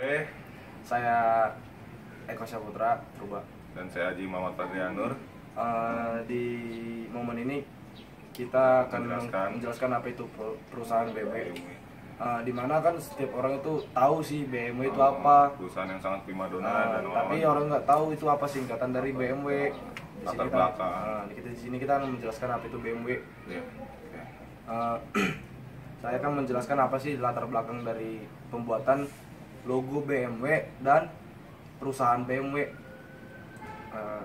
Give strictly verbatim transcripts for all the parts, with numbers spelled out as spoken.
Eh, saya Eko Saputra, Purba. Dan saya Haji Muhammad Fadrianur. Uh, di momen ini kita akan menjelaskan, menjelaskan apa itu perusahaan B M W. Uh, dimana kan setiap orang itu tahu sih B M W itu oh, apa. Perusahaan yang sangat primadona Uh, dan tapi orang nggak tahu itu apa singkatan dari B M W. Di latar kita, belakang. Uh, di, di sini kita akan menjelaskan apa itu B M W. Yeah. Yeah. Uh, saya akan menjelaskan apa sih latar belakang dari pembuatan logo B M W dan perusahaan B M W. Uh,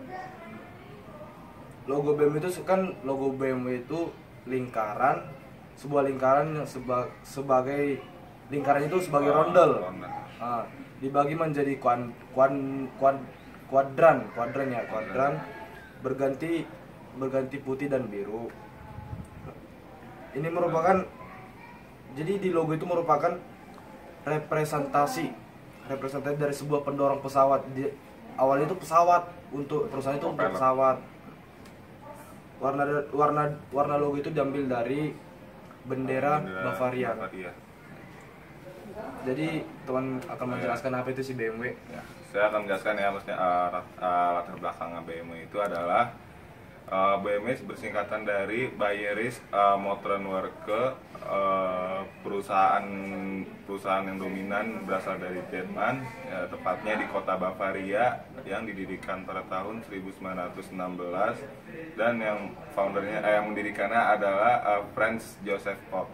logo B M W itu kan logo B M W itu lingkaran, sebuah lingkaran yang seba, sebagai lingkaran itu sebagai rondel. Uh, dibagi menjadi kuan, kuan, kuan, kuadran, kuadran ya, kuadran berganti berganti putih dan biru. Ini merupakan jadi di logo itu merupakan representasi representasi dari sebuah pendorong pesawat. Di, awalnya itu pesawat untuk perusahaan itu untuk pesawat. Warna warna warna logo itu diambil dari bendera, bendera Bavaria. Bavaria. Jadi teman akan menjelaskan apa itu si B M W. Ya, saya akan menjelaskan ya maksudnya uh, uh, latar belakang B M W itu adalah uh, B M W bersingkatan dari Bayerische uh, Motorenwerke, uh, perusahaan perusahaan yang dominan berasal dari Jerman, ya, tepatnya di kota Bavaria yang didirikan pada tahun seribu sembilan ratus enam belas dan yang foundernya eh, yang mendirikannya adalah uh, Franz Joseph Popp.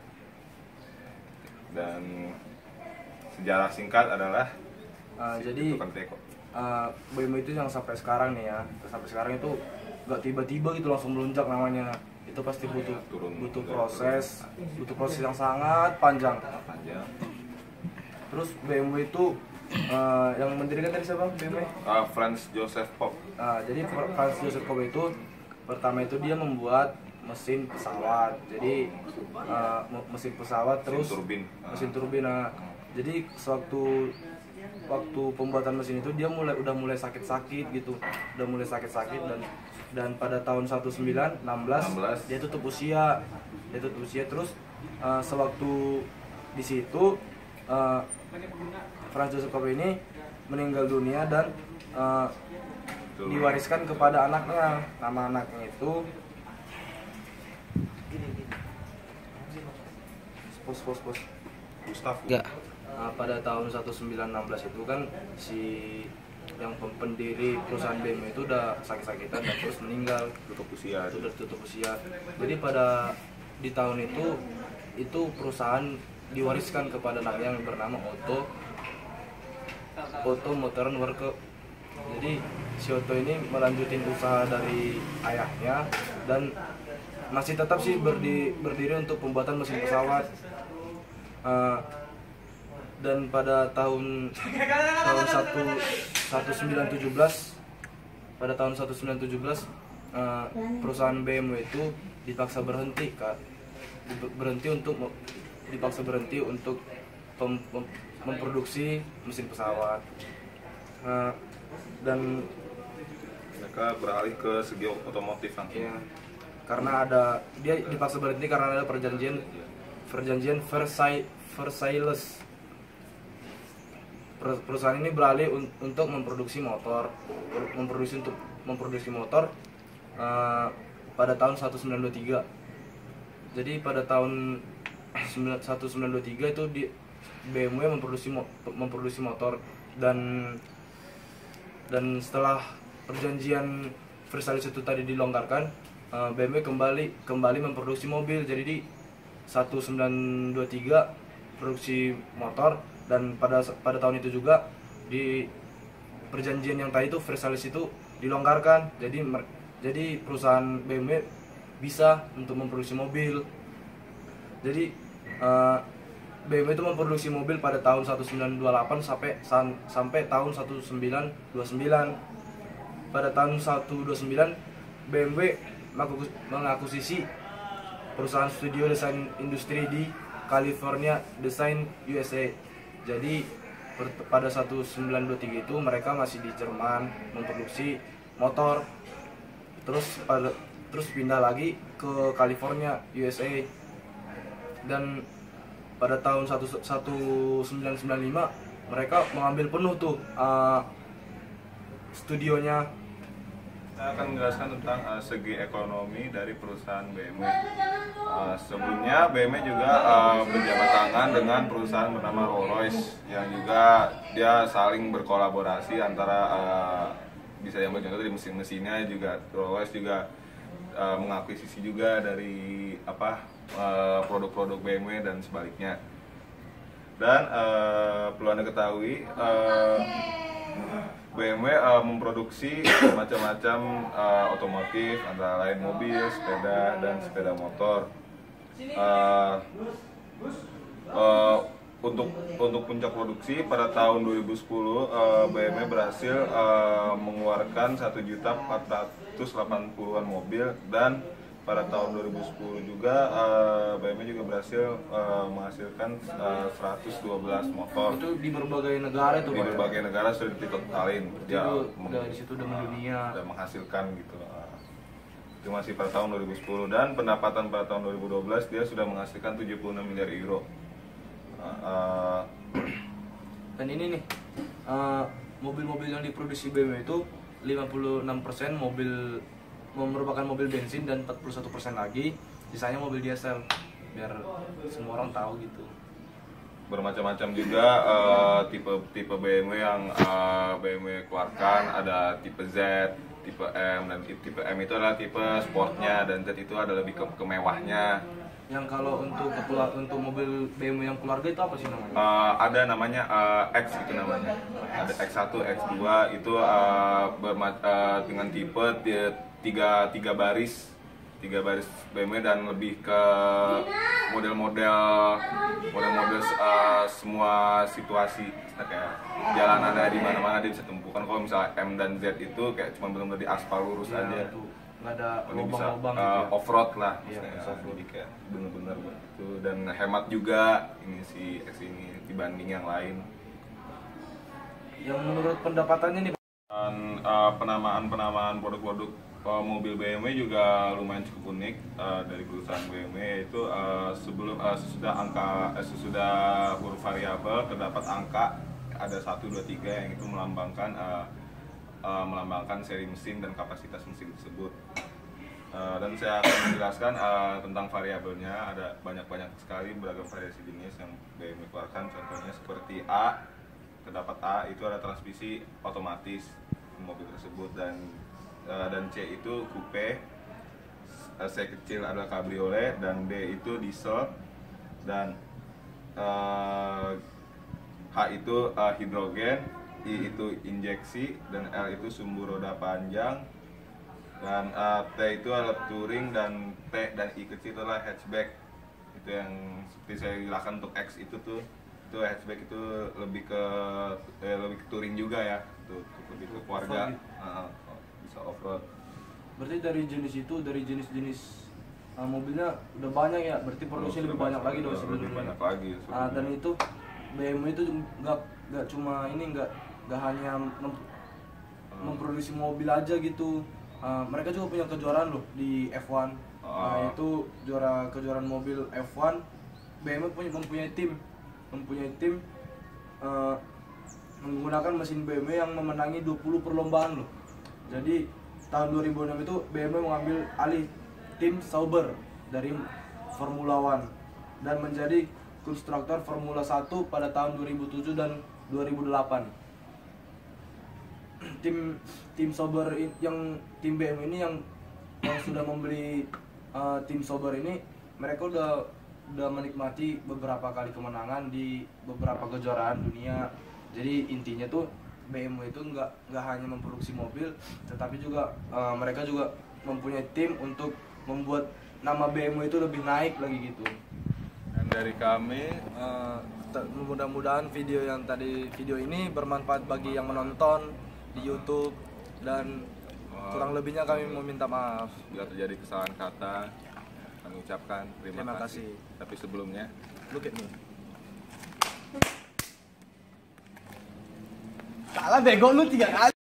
Dan sejarah singkat adalah uh, jadi uh, B M W itu yang sampai sekarang nih ya, sampai sekarang itu nggak tiba-tiba gitu langsung melonjak namanya. Itu pasti butuh turun, butuh proses, butuh proses yang sangat panjang. panjang. Terus B M W itu uh, yang mendirikan dari siapa B M W? Uh, Franz Joseph Popp. Uh, jadi Franz Joseph Popp itu pertama itu dia membuat mesin pesawat. Jadi uh, mesin pesawat mesin terus turbin. mesin turbin. Nah, jadi sewaktu waktu pembuatan mesin itu dia mulai udah mulai sakit-sakit gitu, udah mulai sakit-sakit dan dan pada tahun seribu sembilan ratus enam belas dia tutup usia, dia tutup usia terus uh, sewaktu di situ uh, Franz Joseph Popp ini meninggal dunia dan uh, diwariskan kepada anaknya. Nama anaknya itu pos pos pos Gustav. Enggak. Nah, pada tahun seribu sembilan ratus enam belas itu kan si yang pendiri perusahaan B M W itu udah sakit-sakitan dan terus meninggal, tutup usia. Sudah tutup usia. Jadi pada di tahun itu itu perusahaan diwariskan kepada anaknya yang bernama Otto Otto Motorenwerke. Jadi si Otto ini melanjutin usaha dari ayahnya dan masih tetap sih berdiri, berdiri untuk pembuatan mesin pesawat. Uh, dan pada tahun tahun seribu sembilan ratus tujuh belas pada tahun seribu sembilan ratus tujuh belas uh, perusahaan B M W itu dipaksa berhenti Kak. berhenti untuk dipaksa berhenti untuk pem, pem, memproduksi mesin pesawat. Uh, dan mereka beralih ke segi otomotif langsung. Ya, karena ada dia dipaksa berhenti karena ada perjanjian perjanjian Versailles Versailles. Perusahaan ini beralih un, untuk memproduksi motor, memproduksi untuk memproduksi motor uh, pada tahun seribu sembilan ratus dua puluh tiga. Jadi pada tahun seribu sembilan ratus dua puluh tiga itu di B M W memproduksi memproduksi motor dan dan setelah perjanjian Versailles itu tadi dilonggarkan, uh, B M W kembali kembali memproduksi mobil. Jadi di seribu sembilan ratus dua puluh tiga produksi motor dan pada pada tahun itu juga di perjanjian yang tadi itu Versailles itu dilonggarkan. Jadi jadi perusahaan B M W bisa untuk memproduksi mobil. Jadi uh, B M W itu memproduksi mobil pada tahun seribu sembilan ratus dua puluh delapan sampai sampai tahun seribu sembilan ratus dua puluh sembilan. Pada tahun seribu sembilan ratus dua puluh sembilan B M W mengakuisisi perusahaan studio desain industri di California Design U S A. Jadi pada seribu sembilan ratus dua puluh tiga itu mereka masih di Jerman memproduksi motor. Terus pada terus pindah lagi ke California U S A. Dan pada tahun seribu sembilan ratus sembilan puluh lima mereka mengambil penuh tuh uh, studionya. Saya akan menjelaskan tentang uh, segi ekonomi dari perusahaan B M W. Uh, sebelumnya B M W juga uh, berjabat tangan dengan perusahaan bernama Rolls-Royce yang juga dia saling berkolaborasi antara uh, bisa diambil contoh di mesin-mesinnya juga. Rolls-Royce juga uh, mengakuisisi juga dari apa uh, produk-produk B M W dan sebaliknya. Dan uh, perlu Anda ketahui uh, B M W uh, memproduksi macam-macam uh, otomotif antara lain mobil, sepeda, dan sepeda motor. Uh, uh, untuk untuk puncak produksi pada tahun dua ribu sepuluh uh, B M W berhasil uh, mengeluarkan satu juta empat ratus delapan puluhan mobil, dan pada tahun dua ribu sepuluh juga uh, B M W juga berhasil uh, menghasilkan uh, seratus dua belas motor. Itu di berbagai negara itu, Di Pak, berbagai ya? negara sudah ditotalin. Dia udah di situ udah mendunia. Udah menghasilkan gitu. Uh, itu masih pada tahun dua ribu sepuluh, dan pendapatan pada tahun dua ribu dua belas dia sudah menghasilkan tujuh puluh enam miliar euro. Uh, uh, Dan ini nih uh, mobil-mobil yang diproduksi B M W itu lima puluh enam persen mobil merupakan mobil bensin dan empat puluh satu persen lagi sisanya mobil diesel, biar semua orang tahu gitu. Bermacam-macam juga uh, tipe tipe B M W yang uh, B M W keluarkan, ada tipe Z, tipe M, dan tipe M itu adalah tipe sportnya, dan Z itu ada lebih ke kemewahnya. Yang kalau untuk keluar untuk mobil B M W yang keluarga itu apa sih namanya? Uh, ada namanya uh, X itu namanya. Ada X satu, X dua itu uh, berma- uh, dengan tipe tiga tiga baris tiga baris B M W dan lebih ke model-model model-model uh, semua situasi. Nah, kayak jalanannya di mana-mana dia bisa tempuh. Kan kalau misalnya M dan Z itu kayak cuma benar-benar di aspal lurus Ya, aja. itu nggak ada Ini bisa lubang-lubang uh, gitu ya. off-road lah, Iya, misalnya. off-road. Jadi kayak benar-benar begitu, dan hemat juga ini si X ini dibanding yang lain. Yang menurut pendapatannya nih, Dan uh, penamaan-penamaan produk-produk uh, mobil B M W juga lumayan cukup unik uh, dari perusahaan B M W, yaitu uh, sebelum uh, sesudah angka uh, sesudah huruf variabel terdapat angka ada satu, dua, tiga yang itu melambangkan uh, uh, melambangkan seri mesin dan kapasitas mesin tersebut. Uh, dan saya akan menjelaskan uh, tentang variabelnya. Ada banyak-banyak sekali beragam variasi jenis yang B M W keluarkan. Contohnya seperti A, terdapat A itu ada transmisi otomatis mobil tersebut, dan uh, dan C itu coupe, C kecil adalah cabriolet, dan D itu diesel, dan uh, H itu uh, hidrogen, I itu injeksi, dan L itu sumbu roda panjang, dan uh, T itu adalah touring, dan T dan I kecil itu adalah hatchback. Itu yang seperti saya jelaskan untuk X itu tuh, itu hatchback itu lebih ke eh, lebih ke touring juga ya, tuh lebih ke keluarga, uh, bisa off road. berarti dari jenis itu dari jenis-jenis uh, mobilnya udah banyak ya, berarti produksi lebih banyak lagi dong Lebih sebelumnya. banyak lagi. Ah, dan itu B M W itu nggak nggak cuma ini nggak nggak hanya mem- memproduksi mobil aja gitu. Ah, mereka juga punya kejuaraan loh di F satu. Nah, Ah. itu juara kejuaraan mobil F satu. B M W punya mempunyai tim mempunyai tim eh, menggunakan mesin B M W yang memenangi dua puluh perlombaan loh. Jadi tahun dua ribu enam itu B M W mengambil alih tim Sauber dari Formula One dan menjadi konstruktor Formula satu pada tahun dua ribu tujuh dan dua ribu delapan. Tim tim Sauber i- yang tim B M W ini yang yang sudah membeli uh, tim Sauber ini, mereka udah udah menikmati beberapa kali kemenangan di beberapa kejuaraan dunia. Jadi intinya tuh B M W itu nggak nggak hanya memproduksi mobil, tetapi juga uh, mereka juga mempunyai tim untuk membuat nama B M W itu lebih naik lagi gitu. Dan dari kami Uh, te- mudah-mudahan video yang tadi video ini bermanfaat bagi yang menonton di YouTube, dan kurang lebihnya kami meminta maaf. bila terjadi kesalahan kata, kami ucapkan terima, Terima kasih. kasih. Tapi sebelumnya, Look at me. Kalah bego lu tiga kali.